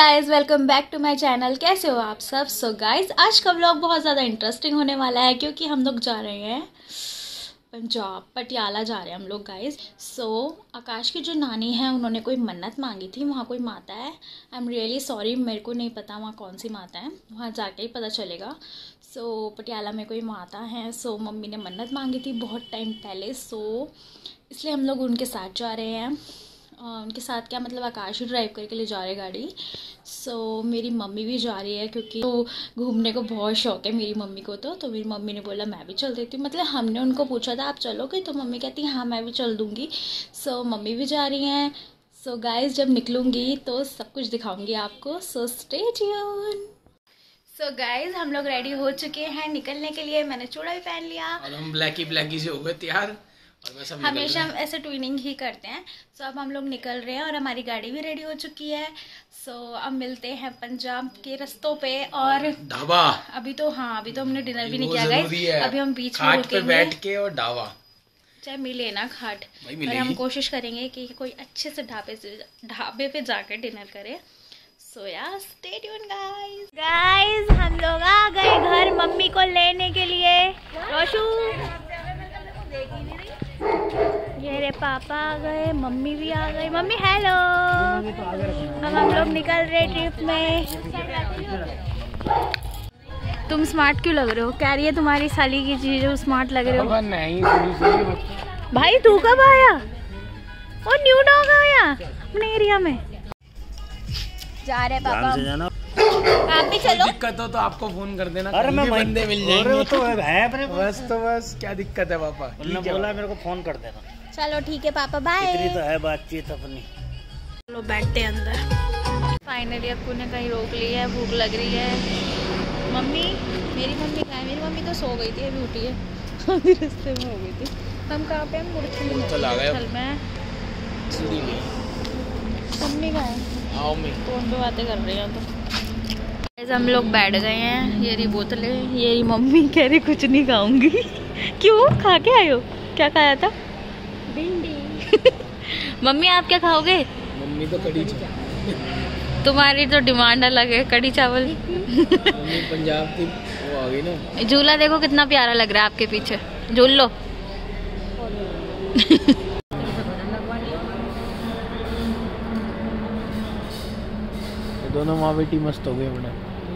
Guys, welcome back to my channel. कैसे हो आप सब? सो गाइज, आज का व्लॉग बहुत ज़्यादा इंटरेस्टिंग होने वाला है क्योंकि हम लोग जा रहे हैं पंजाब, पटियाला जा रहे हैं हम लोग गाइज। सो आकाश की जो नानी है उन्होंने कोई मन्नत मांगी थी, वहाँ कोई माता है। आई एम रियली सॉरी, मेरे को नहीं पता वहाँ कौन सी माता है, वहाँ जाके ही पता चलेगा। सो पटियाला में कोई माता है। सो मम्मी ने मन्नत मांगी थी बहुत टाइम पहले, सो इसलिए हम लोग उनके साथ जा रहे हैं। उनके साथ क्या मतलब, आकाश ही ड्राइव करके ले जा रहे गाड़ी। सो मेरी मम्मी भी जा रही है क्योंकि तो घूमने को बहुत शौक है मेरी मम्मी को। तो मेरी मम्मी ने बोला मैं भी चल देती हूँ। मतलब हमने उनको पूछा था आप चलोगे, तो मम्मी कहती हाँ मैं भी चल दूँगी। सो मम्मी भी जा रही हैं। सो गाइस, जब निकलूँगी तो सब कुछ दिखाऊँगी आपको। So stay tune. So guys, हम लोग रेडी हो चुके हैं निकलने के लिए। मैंने चूड़ा भी पहन लिया और हम ब्लैकी से हो गए तैयार। हमेशा हम ऐसे ट्विनिंग ही करते हैं। सो अब हम लोग निकल रहे हैं और हमारी गाड़ी भी रेडी हो चुकी है। सो अब मिलते हैं पंजाब के रास्तों पे। और ढाबा अभी तो हमने डिनर भी नहीं किया गाइस। अभी हम बीच में रुकेंगे, बैठ के और ढाबा चाहे मिले ना खाट, पर हम कोशिश करेंगे कि कोई अच्छे से ढाबे पे जाकर डिनर करें। सो या स्टे ट्यून गाइस। हम लोग आ गए घर मम्मी को लेने के लिए। रोशू, ये रे पापा आ गए, मम्मी भी आ गई। Mummy hello. हम लोग निकल रहे ट्रिप में। तुम स्मार्ट क्यों लग रहे हो? कह रही है तुम्हारी साली की चीज स्मार्ट लग रहे हो। नहीं भाई तू कब आया? और न्यू डॉग आया अपने एरिया में। जा रहे पापा, आप भी चलो। दिक्कत हो तो आपको फोन कर देना। अरे मैं बंदे मिल जाएंगे। तो है अपने बस क्या दिक्कत है पापा? बोला मेरे को फोन कर देना। चलो ठीक है पापा, बाय। इतनी तो है बातचीत अपनी। चलो बैठते हैं अंदर। फाइनली अक्कू ने कहीं रोक ली है, भूख लग रही है। मम्मी, मेरी मम्मी कहाँ है? मेरी मम्मी तो सो गई थी, अभी उठी है। अभी रास्ते में हो गई थी। हम कहाँ पे? हम मुरथल में। मम्मी कहाँ है? आओ मैं फोन पे बातें कर रही हैं। तो हम लोग बैठ गए हैं। ये रही बोतलें, ये रही मम्मी कह रही कुछ नहीं खाऊंगी। क्यों? खा के आयो? क्या खाया था? भिंडी। मम्मी आप क्या खाओगे? मम्मी तो कड़ी चावल। तुम्हारी तो डिमांड अलग है, कड़ी चावल। मम्मी पंजाब की वो आ गई ना। झूला देखो कितना प्यारा लग रहा है आपके पीछे, झूल लो। दोनों माँ बेटी मस्त हो गए बड़ा।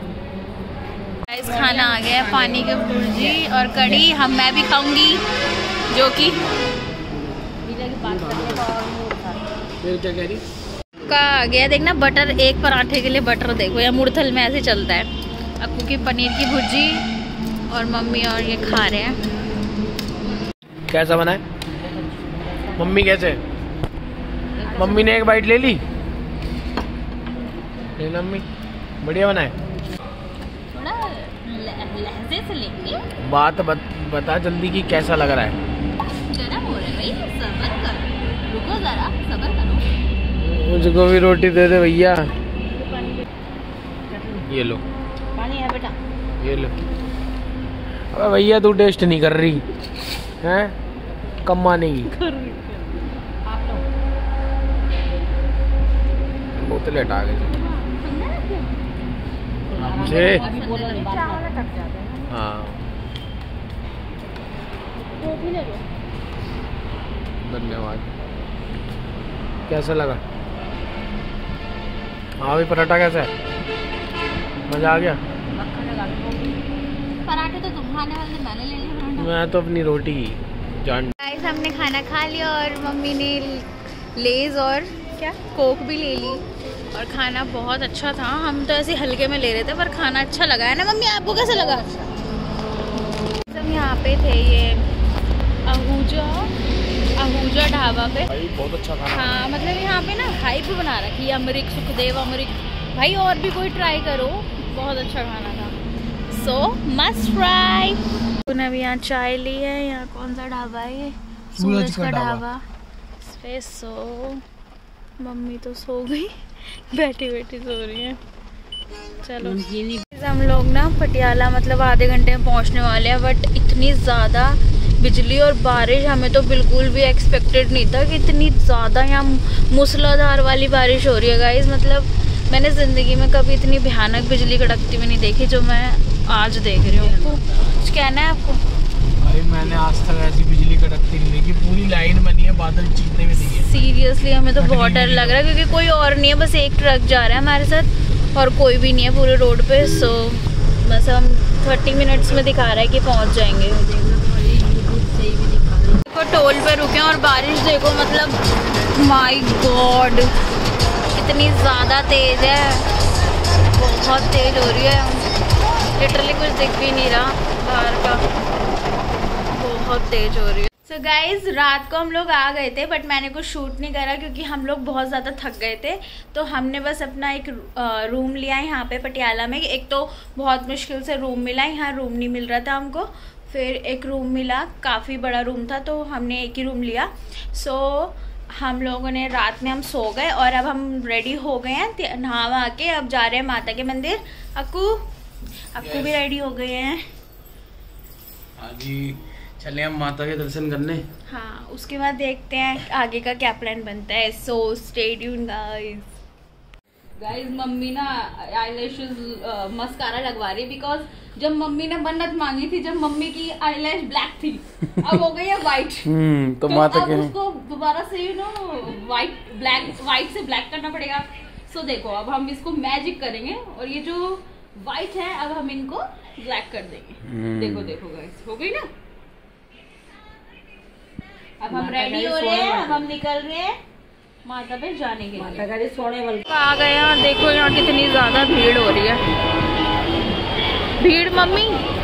खाना आ गया है, पानी की भुर्जी और कड़ी। मैं भी खाऊंगी, जो कि फिर क्या कह रही का आ गया। देखना बटर, एक पराठे के लिए बटर देखो, या मुरथल में ऐसे चलता है। अक्कू की पनीर की भुर्जी और मम्मी और ये खा रहे हैं। कैसा बना है मम्मी? कैसे? मम्मी ने एक बाइट ले ली। मम्मी बढ़िया बना है। थोड़ा लहजे से लेंगे। बात बता जल्दी कि कैसा लग रहा है। गरम हो रहा है भाई, सब्र कर, रुको जरा, सब्र करो। मुझको भी रोटी दे दे भैया। ये लो पानी है बेटा, ये लो। अबे भैया तू टेस्ट नहीं कर रही हैं? कम मानेगी। बोतल हटा गई। हाँ धन्यवाद। कैसा लगा? हाँ भी पराठा कैसा है? मजा आ गया? पराठे तो तुम खाने वाले, मैंने ले लिया। मैं तो अपनी रोटी जान। गाइस, हमने खाना खा लिया और मम्मी ने लेज और क्या कोक भी ले ली। और खाना बहुत अच्छा था। हम तो ऐसे हल्के में ले रहे थे, पर खाना अच्छा लगा है ना मम्मी? आपको कैसा लगा? हम यहाँ पे थे, ये आहूजा ढाबा पे। बहुत अच्छा खाना। हाँ मतलब यहाँ पे ना हाइप बना रखी है, अमृत सुखदेव अमृत। भाई और भी कोई ट्राई करो, बहुत अच्छा खाना था। So must try. तूने भी यहाँ चाय ली है। यहाँ कौन सा ढाबा है? ये सूरज का ढाबा। सो मम्मी तो सो गई, बैठी बैठी सो रही है। चलो हम लोग ना पटियाला मतलब आधे घंटे में पहुंचने वाले हैं। बट इतनी ज़्यादा बिजली और बारिश हमें तो बिल्कुल भी एक्सपेक्टेड नहीं था कि इतनी ज़्यादा यहाँ मूसलाधार वाली बारिश हो रही है गाइस। मतलब मैंने ज़िंदगी में कभी इतनी भयानक बिजली कड़कती हुई नहीं देखी जो मैं आज देख रही हूँ। कुछ कहना है आपको? भाई मैंने आज तक ऐसी बिजली कड़कती नहीं देखी, पूरी लाइन बनी है, बादल चीखने में दिखे। सीरियसली हमें तो बहुत डर लग रहा है क्योंकि कोई और नहीं है, बस एक ट्रक जा रहा है हमारे साथ और कोई भी नहीं है पूरे रोड पे। सो बस हम 30 मिनट्स में दिखा रहा है कि पहुँच जाएंगे। देखो टोल पे रुके और बारिश देखो, मतलब माय गॉड कितनी ज़्यादा तेज़ है, बहुत तेज़ हो रही है। लिटरली कुछ दिख भी नहीं रहा बाहर का, बहुत तेज़ हो रही है। सो गाइज रात को हम लोग आ गए थे बट मैंने कुछ शूट नहीं करा क्योंकि हम लोग बहुत ज़्यादा थक गए थे। तो हमने बस अपना एक रूम लिया यहाँ पे पटियाला में। एक तो बहुत मुश्किल से रूम मिला, यहाँ रूम नहीं मिल रहा था हमको। फिर एक रूम मिला, काफ़ी बड़ा रूम था तो हमने एक ही रूम लिया। सो हम लोगों ने रात में हम सो गए और अब हम रेडी हो गए हैं नहा वहा के। अब जा रहे हैं माता के मंदिर। अक्कू भी रेडी हो गए हैं। हाँ जी, चले हम माता के दर्शन करने। हाँ, उसके बाद देखते हैं आगे का क्या प्लान बनता है। So stay tuned guys. Mummy ना आईलैशेस मस्कारा लगवा रही है बिकॉज जब मम्मी ने मन्नत मांगी थी, जब मम्मी की आईलैश ब्लैक थी, अब हो गई है वाइट। तो माता अब उसको दोबारा से वाइट से ब्लैक करना पड़ेगा। सो देखो अब हम इसको मैजिक करेंगे और ये जो वाइट है अब हम इनको ब्लैक कर देंगे। देखो देखो गाइस, हो गई ना। अब हम रेडी हो रहे हैं, अब हम निकल रहे हैं माता पे जाने के लिए। सोने आ गए हैं और देखो यहाँ कितनी ज्यादा भीड़ हो रही है। भीड़ मम्मी,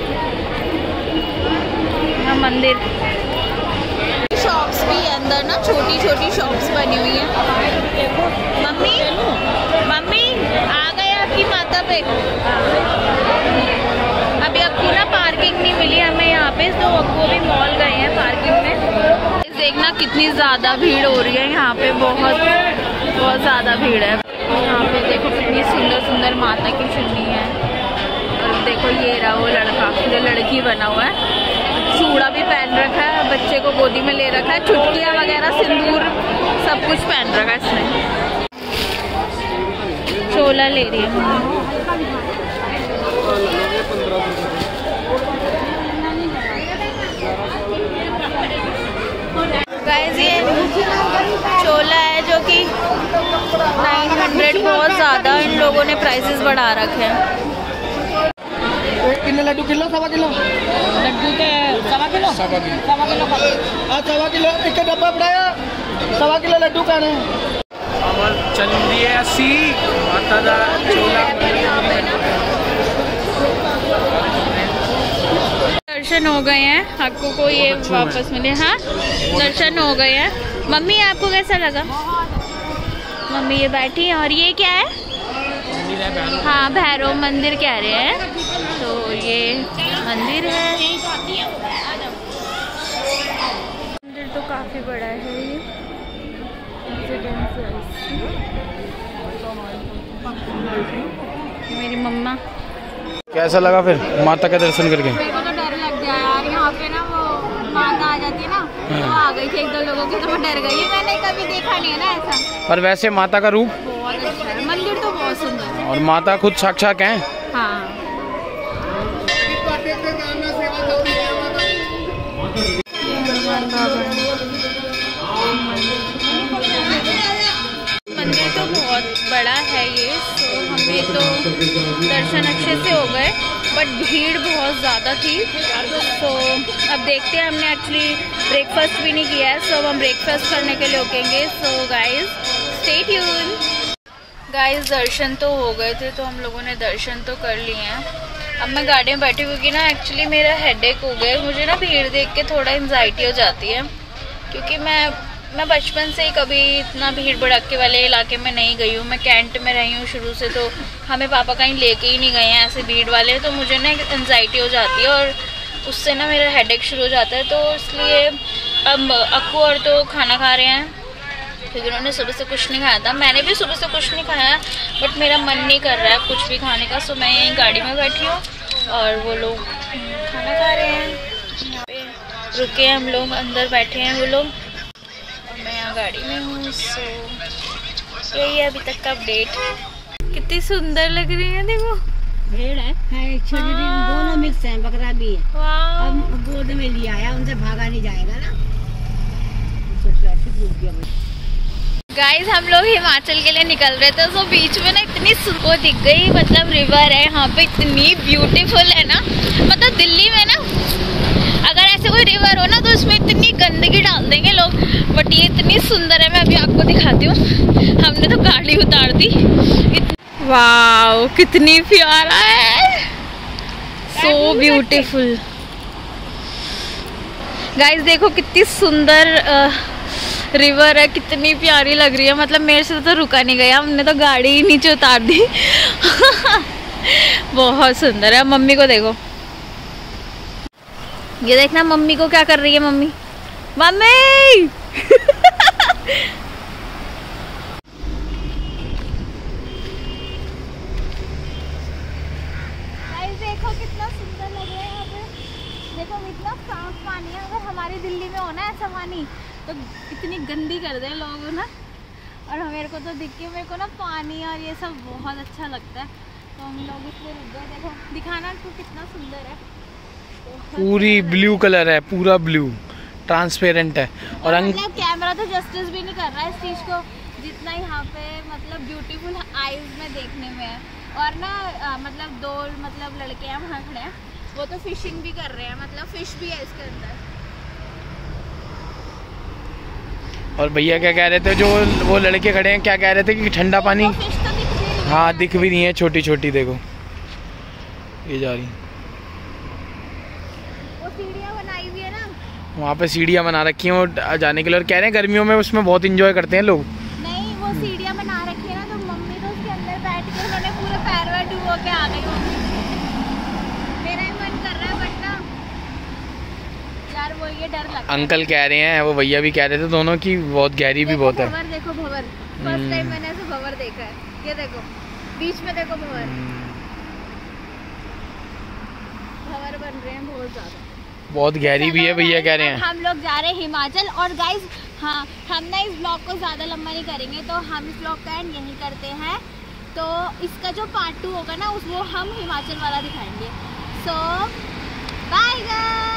यहाँ मंदिर, शॉप्स भी है अंदर ना, छोटी छोटी शॉप्स बनी हुई है। मम्मी मम्मी आ गए आपकी माता पे। अभी आपको ना पार्किंग नहीं मिली हमें यहाँ पे, तो आपको भी मॉल गए हैं पार्किंग में। देखना कितनी ज़्यादा भीड़ हो रही है यहाँ पे, बहुत बहुत ज़्यादा भीड़ है यहाँ पे। देखो कितनी सुंदर सुंदर माता की चुन्नी है। और देखो ये रहा वो लड़का जो लड़की बना हुआ है, चूड़ा भी पहन रखा है, बच्चे को गोदी में ले रखा है, चुटकियाँ वगैरह सिंदूर सब कुछ पहन रखा है इसने। चोला ले रही है। गाइस ये चोला है जो कि 900, बहुत ज़्यादा इन लोगों ने प्राइसेस बढ़ा रखे हैं। कितने लड्डू किलो? 1.25 किलो लड्डू के 1.25 किलो 1.25 किलो एक डब्बा पड़ाया। 1.25 किलो लड्डू का है। चल रही है 80 माता दा चोला। दर्शन हो गए हैं, आपको को ये वापस मिले। हाँ दर्शन हो गए हैं। मम्मी आपको कैसा लगा? मम्मी ये बैठी है और ये क्या है? हाँ भैरव मंदिर कह रहे हैं, तो ये मंदिर है। मंदिर तो काफी बड़ा है ये। मेरी मम्मा। कैसा लगा फिर माता का दर्शन करके? मेरे को तो डर लग गया यार, यहाँ पे ना वो माता आ जाती है ना, तो आ गई थी 1-2 लोगों की, तो मैं डर गई। मैंने कभी देखा नहीं है ना ऐसा। पर वैसे माता का रूप बहुत अच्छा है, मंदिर तो बहुत सुंदर है और माता खुद साक्षात हैं। हाँ। मंदिर तो बहुत बड़ा है ये। सो हमें तो दर्शन अच्छे से हो गए बट भीड़ बहुत ज़्यादा थी। तो अब देखते हैं, हमने एक्चुअली ब्रेकफास्ट भी नहीं किया है, सो अब हम ब्रेकफास्ट करने के लिए रुकेंगे। So guys stay tuned. Guys दर्शन तो हो गए थे, तो हम लोगों ने दर्शन तो कर लिए हैं। अब मैं गाड़ी में बैठी क्योंकि ना एक्चुअली मेरा हेडेक हो गया। मुझे ना भीड़ देख के थोड़ा एंजाइटी हो जाती है क्योंकि मैं बचपन से ही कभी इतना भीड़ भड़क्के वाले इलाके में नहीं गई हूँ। मैं कैंट में रही हूँ शुरू से, तो हमें पापा कहीं लेके ही नहीं गए हैं ऐसे भीड़ वाले, तो मुझे ना एंजाइटी हो जाती है और उससे ना मेरा हेडेक शुरू हो जाता है। तो इसलिए अब अक्कू और तो खाना खा रहे हैं क्योंकि उन्होंने सुबह से कुछ नहीं खाया था। मैंने भी सुबह से कुछ नहीं खाया बट मेरा मन नहीं कर रहा है कुछ भी खाने का। सो मैं यहीं गाड़ी में बैठी हूँ और वो लोग खाना खा रहे हैं। यहाँ पे रुके हम लोग, अंदर बैठे हैं वो लोग और मैं यहाँ गाड़ी में हूँ। सो यही है अभी तक का अपडेट। कितनी सुंदर लग रही है, देखो। भेड़ है छोटी, दोनों मिक्स है, बकरा भी है। अब गोद में लिया आया, उनसे भागा नहीं जाएगा ना, तो ट्रैफिक रुक गया। गाइस हम लोग हिमाचल के लिए निकल रहे थे, तो बीच में ना इतनी वो दिख गई, मतलब रिवर है यहाँ पे, इतनी ब्यूटीफुल है ना। मतलब दिल्ली में ना अगर ऐसे कोई रिवर हो ना तो उसमें इतनी गंदगी डाल देंगे लोग, बट ये इतनी सुंदर है। मैं अभी आपको दिखाती हूँ। हमने तो गाड़ी उतार दी। वाओ कितनी प्यारा है, सो ब्यूटीफुल। गाइस देखो कितनी सुंदर रिवर है, कितनी प्यारी लग रही है। मतलब मेरे से तो रुका नहीं गया, हमने तो गाड़ी ही नीचे उतार दी। बहुत सुंदर है। मम्मी को देखो, ये देखना मम्मी को क्या कर रही है। मम्मी मम्मी देखो कितना सुंदर लग रहा है यहाँ पे। देखो इतना साफ पानी है। अगर हमारी दिल्ली में होना ऐसा पानी तो इतनी गंदी कर दे लोग ना। और मेरे को तो दिख के मेरे को ना पानी और ये सब बहुत अच्छा लगता है, तो हम लोग इसलिए रुक गए। देखो दिखाना तो कितना सुंदर है। पूरी ब्लू कलर है, पूरा ब्लू ट्रांसपेरेंट है। और मतलब कैमरा तो जस्टिस भी नहीं कर रहा है इस चीज़ को जितना यहाँ पे मतलब ब्यूटीफुल आईज में देखने में है। और ना मतलब दो मतलब लड़के हैं वहाँ खड़े हैं, वो तो फिशिंग भी कर रहे हैं, मतलब फिश भी है इसके अंदर। और भैया क्या कह रहे थे, जो वो लड़के खड़े हैं क्या कह रहे थे कि ठंडा पानी। फिश तो दिख भी रही है। हाँ दिख भी नहीं है, छोटी छोटी देखो ये जा रही। वो सीढ़ियाँ बनाई हुई है ना, वहाँ पे सीढ़ियाँ बना रखी हैं वो जाने के लिए। और कह रहे हैं गर्मियों में उसमें बहुत इंजॉय करते हैं लोग। नहीं वो सीढ़ियाँ बना रखी है ना, तो मम्मी तो उसके अंदर बैठ के उन्होंने पूरे पैर वैर डुबो के आ गई। मेरा ही मन कर रहा है बट ना यार वो ये डर लगता है। अंकल कह रहे हैं, वो भैया भी कह रहे थे दोनों की बहुत गहरी भी बहुत है। भंवर देखो, भंवर फर्स्ट टाइम मैंने ऐसे भंवर देखा है। ये देखो बीच में देखो भंवर बन रहे हैं बहुत ज्यादा, बहुत गहरी भी है भैया कह रहे हैं। हम लोग जा रहे हैं हिमाचल। और गाइज हाँ हम ना इस ब्लॉग को ज़्यादा लंबा नहीं करेंगे, तो हम इस ब्लॉग का एंड यहीं करते हैं। तो इसका जो पार्ट 2 होगा ना वो हम हिमाचल वाला दिखाएंगे। So bye guys.